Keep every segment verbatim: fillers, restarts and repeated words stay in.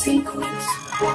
sequence.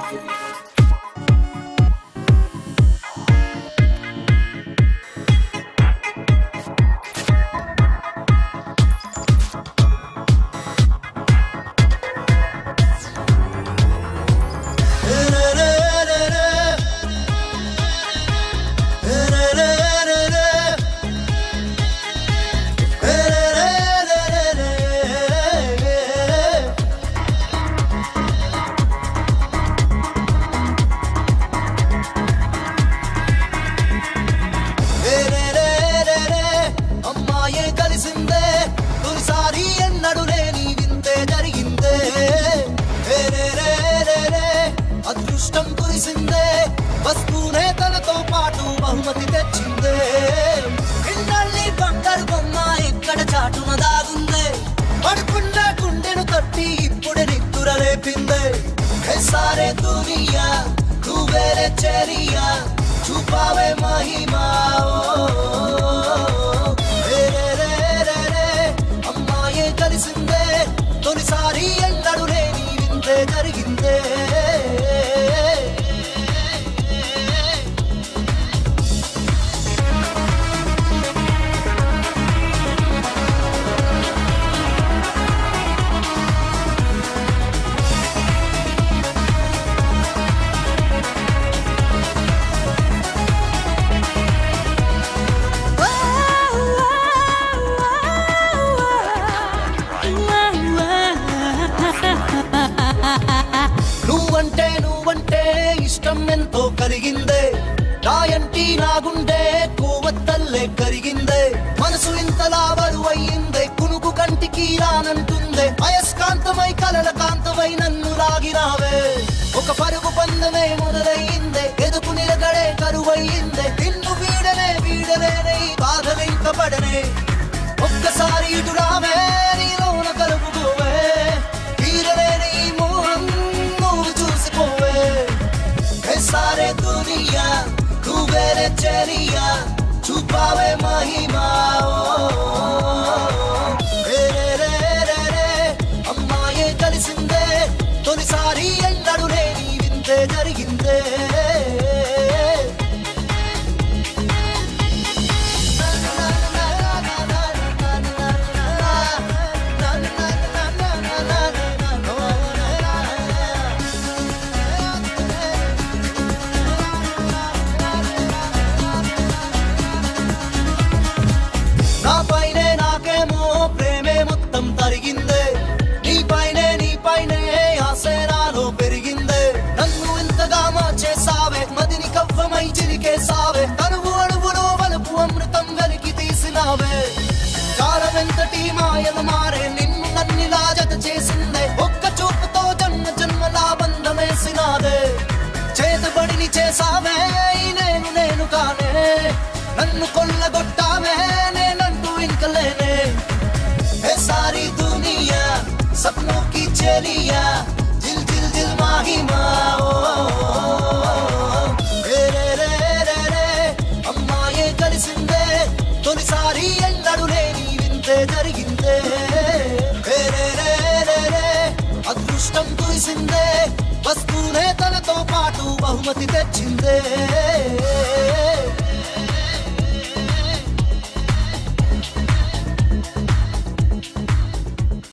అదృష్టం కురిసిందే వస్తూనే తనతో పాటు బహుమతి తెచ్చిందే ఇన్నాళ్ళీ బంగారు బొమ్మ ఎక్కడ చాటున దాగుందే పడుకున్న గుండెను తట్టి ఇప్పుడే నిద్ర లేపిందే సారే దునియా నువ్వేరే చెరియా చూపావే మహిమా అమ్మాయే కలిసిందే తొలిసారి ఎన్నడు లేని వింతే జరిగిందే నువ్వంటే నువ్వంటే ఇష్టం ఎంతో కలిగిందే నాయంటి నా గుండె కోవత్తల్లే కరిగిందే మనసు ఇంతలా బరువయ్యిందే కునుకు కంటికి రానంటుందే అయస్కాంతమై కలల కాంతమై నన్ను లాగినావే ఒక పరుగు పందమే మొదలయ్యిందే ఎదుకు నిలగడే కరువయ్యిందే నిన్ను వీడనే వీడలేనే బాధలింక పడనే ఒక్కసారి ఇటు రావే నీలోన కలుపుకోవే తీరలేని మోహం నువ్వు చూసుకోవే సారే దునియా నువ్వేరే చెరియా చూపావే మహిమా అమ్మాయే కలిసిందే తొలిసారి ఎన్నడు లేని వింతే జరిగిందే నా పైనే నాకేమో ప్రేమే మొత్తం తరిగిందే నీ పైనే నీ పైనే ఆశే నాలో పెరిగిందే నన్ను ఇంతగా మార్చేసావే మదిని కవ్వమై చిరికేసావే తనువు అడుగులో వలుపు అమృతం వెలికి తీసినావే కాలమెంతటి మాయలు మారే నిన్ను నన్నిలా జత చేసిందే ఒక్క చూపుతో జన్మ జన్మలా బంధమేసినాదే చేతబడిని చేసావే నేను నేను కానే నన్ను కొల్లగొట్టావే నేనంటూ ఇంక లేనే ఏ సారీ దునియా సప్నోं की చెలియా దిల్ దిల్ దిల్ మాహిమా అమ్మాయే కలిసిందే తొలిసారి ఎన్నడు లేని వింతే జరిగిందే అదృష్టం కురిసిందే వస్తూనే తనతో పాటు బహుమతి తెచ్చిందే